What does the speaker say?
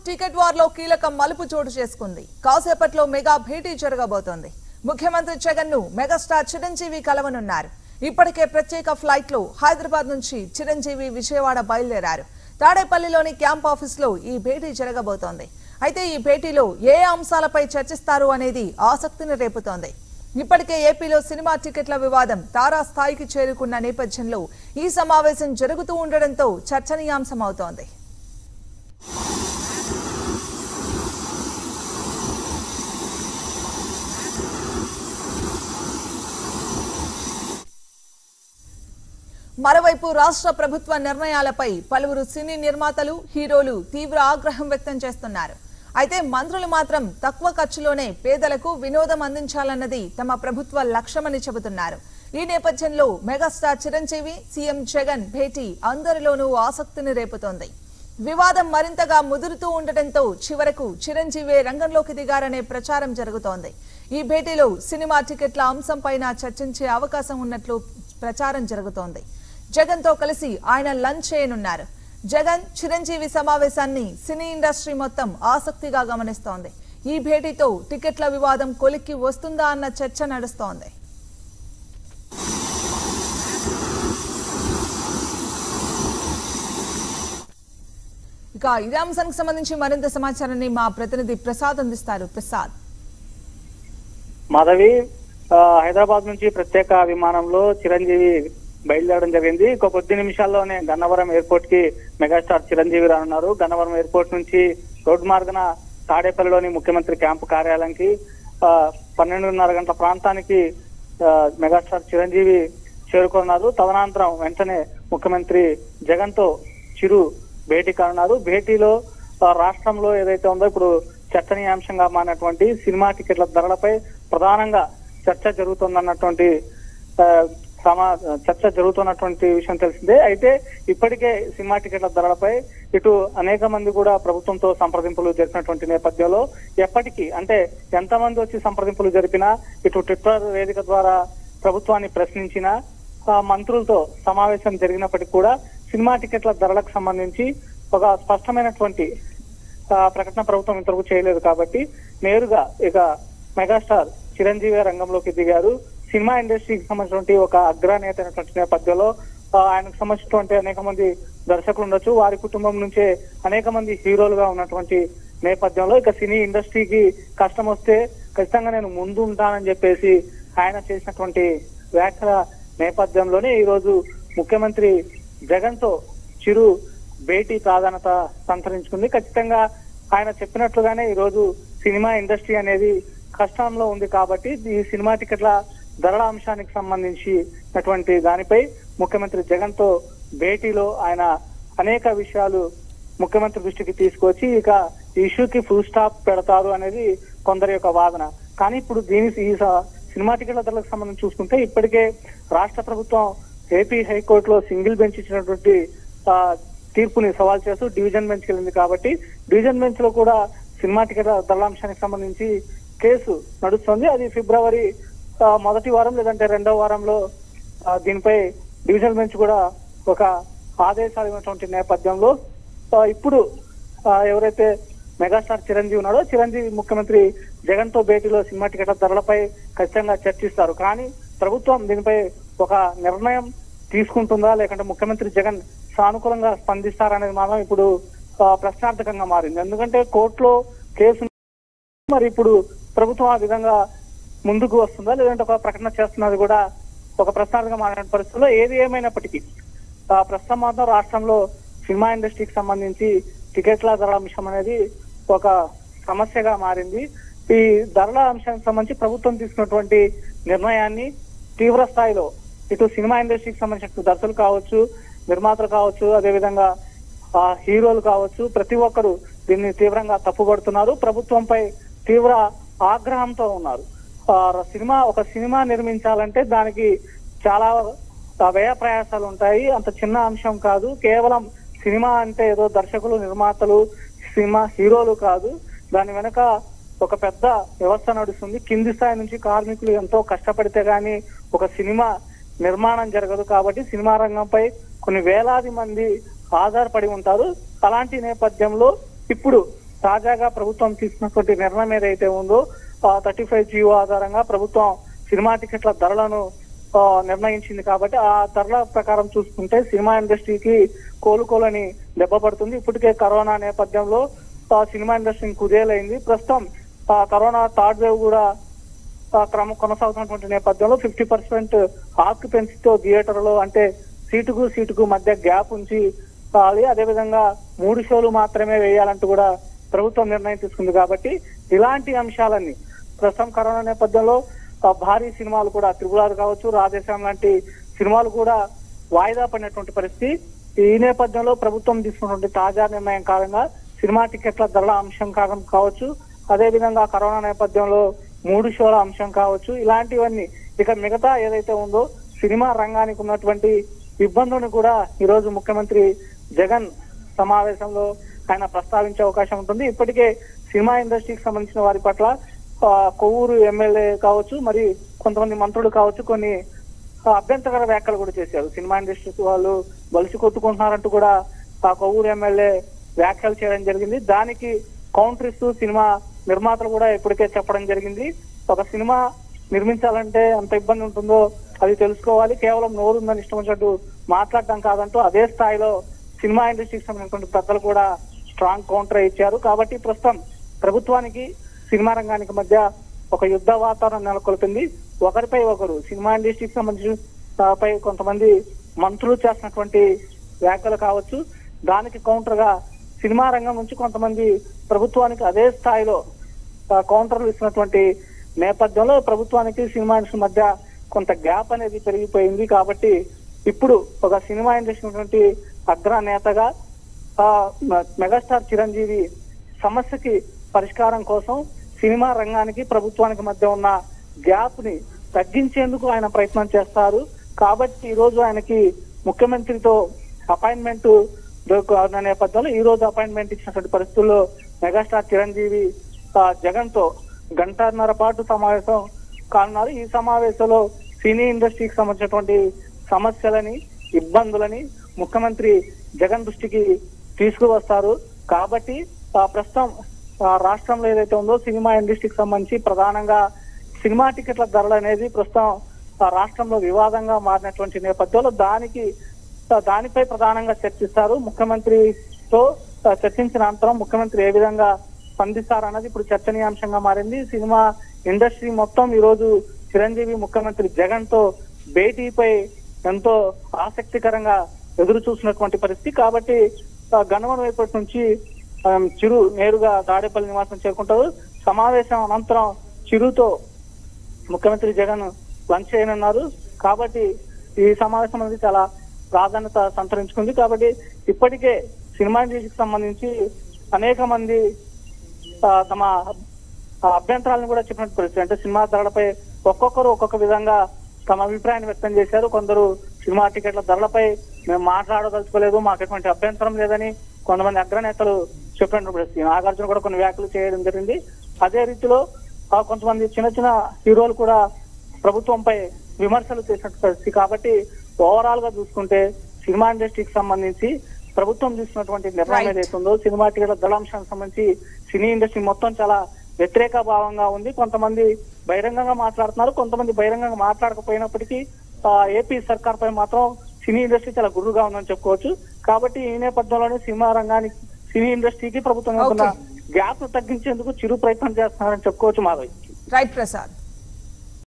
Ticket వార్లో కీలక మలుపు చోటు చేసుకుంది. కాసేపట్లో మెగా భేటీ జరగబోతోంది. ముఖ్యమంత్రి జగన్ ను మెగాస్టార్ చిరంజీవి కలవనున్నారు. ఇప్పటికే ప్రత్యేక ఫ్లైట్ లో హైదరాబాద్ నుంచి చిరంజీవి విజయవాడ బయలుదేరారు. తాడేపల్లిలోని క్యాంప్ ఆఫీస్ లో ఈ భేటీ జరగబోతోంది. అయితే ఈ భేటీలో ఏ అంశాలపై చర్చిస్తారు అనేది ఆసక్తిని రేపుతోంది. ఇప్పటికే ఏపీలో సినిమా టికెట్ల వివాదం తారాస్థాయికి చేరుకున్న నేపథ్యంలో ఈ సమావేశం జరుగుతూ ఉండడంతో చర్చనీయాంశమవుతోంది. మరోవైపు రాష్ట్ర ప్రభుత్వ నిర్ణయాలపై పలువురు సినీ నిర్మాతలు, హీరోలు తీవ్ర ఆగ్రహం వ్యక్తం చేస్తున్నారు. అయితే మంత్రులు మాత్రం తక్కువ ఖర్చులోనే పేదలకు వినోదం అందించాలన్నది తమ ప్రభుత్వ లక్ష్యమని చెబుతున్నారు. ఈ నేపథ్యంలో మెగాస్టార్ చిరంజీవి, సీఎం జగన్ భేటీ అందరిలోనూ ఆసక్తిని రేపుతోంది. వివాదం మరింతగా ముదురుతూ ఉండటంతో చివరకు చిరంజీవి రంగంలోకి దిగారనే ప్రచారం జరుగుతోంది. ఈ భేటీలో సినిమా టికెట్ల అంశంపైన చర్చించే అవకాశం ఉన్నట్లు ప్రచారం జరుగుతోంది. జగన్ తో కలిసి ఆయన లంచ్ చేయనున్నారు. జగన్ చిరంజీవి సమావేశాన్ని సినీ ఇండస్ట్రీ మొత్తం ఆసక్తిగా గమనిస్తోంది. ఈ భేటీతో టికెట్ల వివాదం కొలిక్కి వస్తుందా అన్న చర్చ నడుస్తోంది. ఇక ఇదే అంశానికి సంబంధించి మరింత సమాచారాన్ని మా ప్రతినిధి ప్రసాద్ అందిస్తారు. ప్రసాద్, మాధవి, హైదరాబాద్ నుంచి ప్రత్యేక విమానంలో చిరంజీవి బయలుదేరడం జరిగింది. కొద్ది నిమిషాల్లోనే గన్నవరం ఎయిర్పోర్ట్ కి మెగాస్టార్ చిరంజీవి రానున్నారు. గన్నవరం ఎయిర్పోర్ట్ నుంచి రోడ్డు మార్గన తాడేపల్లిలోని ముఖ్యమంత్రి క్యాంపు కార్యాలయానికి 12:30 గంటల ప్రాంతానికి మెగాస్టార్ చిరంజీవి చేరుకున్నారు. తదనంతరం వెంటనే ముఖ్యమంత్రి జగన్ తో చిరు భేటీ కానున్నారు. భేటీలో రాష్ట్రంలో ఏదైతే ఉందో ఇప్పుడు చర్చనీయాంశంగా మారినటువంటి సినిమా టికెట్ల ధరలపై ప్రధానంగా చర్చ జరుగుతున్నటువంటి విషయం తెలిసిందే. అయితే ఇప్పటికే సినిమా టికెట్ల ధరలపై ఇటు అనేక మంది కూడా ప్రభుత్వంతో సంప్రదింపులు జరిపినటువంటి నేపథ్యంలో ఎప్పటికీ అంటే ఎంతమంది వచ్చి సంప్రదింపులు జరిపినా ఇటు ట్విట్టర్ వేదిక ద్వారా ప్రభుత్వాన్ని ప్రశ్నించినా మంత్రులతో సమావేశం జరిగినప్పటికీ కూడా సినిమా టికెట్ల ధరలకు సంబంధించి ఒక స్పష్టమైనటువంటి ప్రకటన ప్రభుత్వం ఇంతవరకు చేయలేదు. కాబట్టి నేరుగా ఇక మెగాస్టార్ చిరంజీవి రంగంలోకి దిగారు. సినిమా ఇండస్ట్రీకి సంబంధించినటువంటి ఒక అగ్రనేత అయినటువంటి నేపథ్యంలో ఆయనకు సంబంధించినటువంటి అనేక మంది దర్శకులు ఉండొచ్చు. వారి కుటుంబం నుంచే అనేక మంది హీరోలుగా ఉన్నటువంటి నేపథ్యంలో ఇక సినీ ఇండస్ట్రీకి కష్టం వస్తే ఖచ్చితంగా నేను ముందు ఉంటానని చెప్పేసి ఆయన చేసినటువంటి వ్యాఖ్యల నేపథ్యంలోనే ఈ రోజు ముఖ్యమంత్రి జగన్ తో చిరు భేటీ ప్రాధాన్యత సంతరించుకుంది. ఖచ్చితంగా ఆయన చెప్పినట్లుగానే ఈ రోజు సినిమా ఇండస్ట్రీ అనేది కష్టంలో ఉంది. కాబట్టి ఈ సినిమా టికెట్ల ధరల అంశానికి సంబంధించినటువంటి దానిపై ముఖ్యమంత్రి జగన్ తో భేటీలో ఆయన అనేక విషయాలు ముఖ్యమంత్రి దృష్టికి తీసుకొచ్చి ఇక ఇష్యూకి ఫుల్ స్టాప్ పెడతారు అనేది కొందరి యొక్క వాదన. కానీ ఇప్పుడు ఈ సినిమా టికెట్ల ధరలకు సంబంధించి చూసుకుంటే ఇప్పటికే రాష్ట్ర ప్రభుత్వం ఏపీ హైకోర్టులో సింగిల్ బెంచ్ ఇచ్చినటువంటి తీర్పుని సవాల్ చేస్తూ డివిజన్ బెంచ్ కి వెళ్ళింది. కాబట్టి డివిజన్ బెంచ్ లో కూడా సినిమా టికెట్ల ధరల అంశానికి సంబంధించి కేసు నడుస్తుంది. అది ఫిబ్రవరి మొదటి వారం లేదంటే రెండవ వారంలో దీనిపై డివిజన్ బెంచ్ కూడా ఒక ఆదేశాలు ఇవ్వనటువంటి నేపథ్యంలో ఇప్పుడు ఎవరైతే మెగాస్టార్ చిరంజీవి ఉన్నాడో చిరంజీవి ముఖ్యమంత్రి జగన్ తో భేటీలో సినిమా టికెట్ల ధరలపై ఖచ్చితంగా చర్చిస్తారు. కానీ ప్రభుత్వం దీనిపై ఒక నిర్ణయం తీసుకుంటుందా లేకుంటే ముఖ్యమంత్రి జగన్ సానుకూలంగా స్పందిస్తారనేది మాత్రం ఇప్పుడు ప్రశ్నార్థకంగా మారింది. ఎందుకంటే కోర్టులో కేసు మరి ఇప్పుడు ప్రభుత్వం ఆ విధంగా ముందుకు వస్తుందా లేదంటే ఒక ప్రకటన చేస్తున్నది కూడా ఒక ప్రశ్నార్థకంగా మారిన పరిస్థితుల్లో ఏది ఏమైనప్పటికీ ప్రస్తుతం మాత్రం రాష్ట్రంలో సినిమా ఇండస్ట్రీకి సంబంధించి టికెట్ల ధరల అంశం అనేది ఒక సమస్యగా మారింది. ఈ ధరల అంశానికి సంబంధించి ప్రభుత్వం తీసుకున్నటువంటి నిర్ణయాన్ని తీవ్ర స్థాయిలో ఇటు సినిమా ఇండస్ట్రీకి సంబంధించిన దర్శకులు కావచ్చు, నిర్మాతలు కావచ్చు, అదేవిధంగా హీరోలు కావచ్చు, ప్రతి ఒక్కరు దీన్ని తీవ్రంగా తప్పుపడుతున్నారు. ప్రభుత్వంపై తీవ్ర ఆగ్రహంతో ఉన్నారు. ఒక సినిమా నిర్మించాలంటే దానికి చాలా వ్యయ ప్రయాసాలు ఉంటాయి. అంత చిన్న అంశం కాదు. కేవలం సినిమా అంటే ఏదో దర్శకులు, నిర్మాతలు, సినిమా హీరోలు కాదు. దాని వెనక ఒక పెద్ద వ్యవస్థ నడుస్తుంది. కింది స్థాయి నుంచి కార్మికులు ఎంతో కష్టపడితే గానీ ఒక సినిమా నిర్మాణం జరగదు. కాబట్టి సినిమా రంగంపై కొన్ని వేలాది మంది ఆధారపడి ఉంటారు. అలాంటి నేపథ్యంలో ఇప్పుడు తాజాగా ప్రభుత్వం తీసుకున్నటువంటి నిర్ణయం ఏదైతే ఉందో 35 జీవో ఆధారంగా ప్రభుత్వం సినిమా టికెట్ల ధరలను నిర్ణయించింది. కాబట్టి ఆ ధరల ప్రకారం చూసుకుంటే సినిమా ఇండస్ట్రీకి కోలుకోలని దెబ్బ పడుతుంది. ఇప్పటికే కరోనా నేపథ్యంలో సినిమా ఇండస్ట్రీ కుదేలైంది. ప్రస్తుతం కరోనా థర్డ్ వేవ్ కూడా కొనసాగుతున్నటువంటి నేపథ్యంలో 50% ఆక్యుపెన్సీతో థియేటర్లో అంటే సీటుకు మధ్య గ్యాప్ ఉంచి అదేవిధంగా 3 షోలు మాత్రమే వేయాలంటూ కూడా ప్రభుత్వం నిర్ణయం తీసుకుంది. కాబట్టి ఇలాంటి అంశాలన్నీ ప్రస్తుతం కరోనా నేపథ్యంలో భారీ సినిమాలు కూడా త్రిపురాలు కావచ్చు, రాధేశ్యామ్ లాంటి సినిమాలు కూడా వాయిదా పడినటువంటి పరిస్థితి. ఈ నేపథ్యంలో ప్రభుత్వం తీసుకున్నటువంటి తాజా నిర్ణయం కారణంగా సినిమా టికెట్ల ధరల అంశం కావచ్చు, అదేవిధంగా కరోనా నేపథ్యంలో 3 షోల అంశం కావచ్చు, ఇలాంటివన్నీ ఇక మిగతా ఏదైతే ఉందో సినిమా రంగానికి ఉన్నటువంటి ఇబ్బందులను కూడా ఈరోజు ముఖ్యమంత్రి జగన్ సమావేశంలో ఆయన ప్రస్తావించే అవకాశం ఉంటుంది. ఇప్పటికే సినిమా ఇండస్ట్రీకి సంబంధించిన వారి పట్ల కొవ్వూరు ఎమ్మెల్యే కావచ్చు, మరి కొంతమంది మంత్రులు కావచ్చు కొన్ని అభ్యంతరకర వ్యాఖ్యలు కూడా చేశారు. సినిమా ఇండస్ట్రీ వాళ్ళు బలిసి కొట్టుకుంటున్నారంటూ కూడా కొవ్వూరు ఎమ్మెల్యే వ్యాఖ్యలు చేయడం జరిగింది. దానికి కౌంటర్ ఇస్తూ సినిమా నిర్మాతలు కూడా ఇప్పటికే చెప్పడం జరిగింది. ఒక సినిమా నిర్మించాలంటే ఎంత ఇబ్బంది ఉంటుందో అది తెలుసుకోవాలి, కేవలం నోరుందని ఇష్టం వచ్చినట్టు మాట్లాడటం కాదంటూ అదే స్థాయిలో సినిమా ఇండస్ట్రీకి సంబంధించినటువంటి పెద్దలు కూడా స్ట్రాంగ్ కౌంటర్ ఇచ్చారు. కాబట్టి ప్రస్తుతం ప్రభుత్వానికి సినిమా రంగానికి మధ్య ఒక యుద్ధ వాతావరణం నెలకొల్పింది. ఒకరిపై ఒకరు సినిమా ఇండస్ట్రీకి సంబంధించి కొంతమంది మంత్రులు చేస్తున్నటువంటి వ్యాఖ్యలు కావచ్చు, దానికి కౌంటర్ గా సినిమా రంగం నుంచి కొంతమంది ప్రభుత్వానికి అదే స్థాయిలో కౌంటర్లు ఇస్తున్నటువంటి నేపథ్యంలో ప్రభుత్వానికి సినిమా ఇండస్ట్రీ మధ్య కొంత గ్యాప్ అనేది పెరిగిపోయింది. కాబట్టి ఇప్పుడు ఒక సినిమా ఇండస్ట్రీ ఉన్నటువంటి అగ్రనేతగా మెగాస్టార్ చిరంజీవి సమస్యకి పరిష్కారం కోసం సినిమా రంగానికి ప్రభుత్వానికి మధ్య ఉన్న గ్యాప్ ని తగ్గించేందుకు ఆయన ప్రయత్నం చేస్తారు. కాబట్టి ఈ రోజు ఆయనకి ముఖ్యమంత్రితో అపాయింట్మెంట్ దొరుకుతున్న నేపథ్యంలో ఈ రోజు అపాయింట్మెంట్ ఇచ్చినటువంటి పరిస్థితుల్లో మెగాస్టార్ చిరంజీవి జగన్ తో 1.5 గంటల పాటు సమావేశం కానున్నారు. ఈ సమావేశంలో సినీ ఇండస్ట్రీకి సంబంధించినటువంటి సమస్యలని ఇబ్బందులని ముఖ్యమంత్రి జగన్ దృష్టికి తీసుకువస్తారు. కాబట్టి ప్రస్తుతం రాష్ట్రంలో ఏదైతే ఉందో సినిమా ఇండస్ట్రీకి సంబంధించి ప్రధానంగా సినిమా టికెట్ల ధరలు అనేది ప్రస్తుతం రాష్ట్రంలో వివాదంగా మారినటువంటి నేపథ్యంలో దానిపై ప్రధానంగా చర్చిస్తారు. ముఖ్యమంత్రితో చర్చించిన అనంతరం ముఖ్యమంత్రి ఏ విధంగా స్పందిస్తారన్నది ఇప్పుడు చర్చనీయాంశంగా మారింది. సినిమా ఇండస్ట్రీ మొత్తం ఈ రోజు చిరంజీవి ముఖ్యమంత్రి జగన్ తో భేటీపై ఎంతో ఆసక్తికరంగా ఎదురు చూసినటువంటి పరిస్థితి. కాబట్టి గణవరం వైపు నుంచి చిరు నేరుగా తాడేపల్లి నివాసం చేరుకుంటారు. సమావేశం అనంతరం చిరుతో ముఖ్యమంత్రి జగన్ లంచ్ చేయనున్నారు. కాబట్టి ఈ సమావేశం అనేది చాలా ప్రాధాన్యత సంతరించుకుంది. కాబట్టి ఇప్పటికే సినిమా ఇండస్ట్రీకి సంబంధించి అనేక మంది తమ అభ్యంతరాలను కూడా చెప్పినట్టు పరిస్థితి. అంటే సినిమా ధరలపై ఒక్కొక్కరు ఒక్కొక్క విధంగా తమ అభిప్రాయాన్ని వ్యక్తం చేశారు. కొందరు సినిమా టికెట్ల ధరలపై మేము మాట్లాడదలుచుకోలేదు, మాకు ఎటువంటి అభ్యంతరం లేదని కొంతమంది అగ్రనేతలు చెప్పినట్టు పరిస్థితి. నాగార్జున కూడా కొన్ని వ్యాఖ్యలు చేయడం జరిగింది. అదే రీతిలో కొంతమంది చిన్న హీరోలు కూడా ప్రభుత్వంపై విమర్శలు చేసినట్టు పరిస్థితి. కాబట్టి ఓవరాల్ గా చూసుకుంటే సినిమా ఇండస్ట్రీకి సంబంధించి ప్రభుత్వం తీసుకున్నటువంటి నిర్ణయం ఏదైతుందో సినిమా టికెట్ల ధరలాంశానికి సంబంధించి సినీ ఇండస్ట్రీ మొత్తం చాలా వ్యతిరేక భావంగా ఉంది. కొంతమంది బహిరంగంగా మాట్లాడుతున్నారు, కొంతమంది బహిరంగంగా మాట్లాడకపోయినప్పటికీ ఏపీ సర్కార్ పై మాత్రం సినీ ఇండస్ట్రీ చాలా గురుగా ఉందని చెప్పుకోవచ్చు. కాబట్టి ఈ నేపథ్యంలోనే సినీ ఇండస్ట్రీకి ప్రభుత్వం గ్యాప్ తగ్గించేందుకు చిరు ప్రయత్నం చేస్తున్నారని చెప్పుకోవచ్చు. మాధవి. రైట్ ప్రసాద్.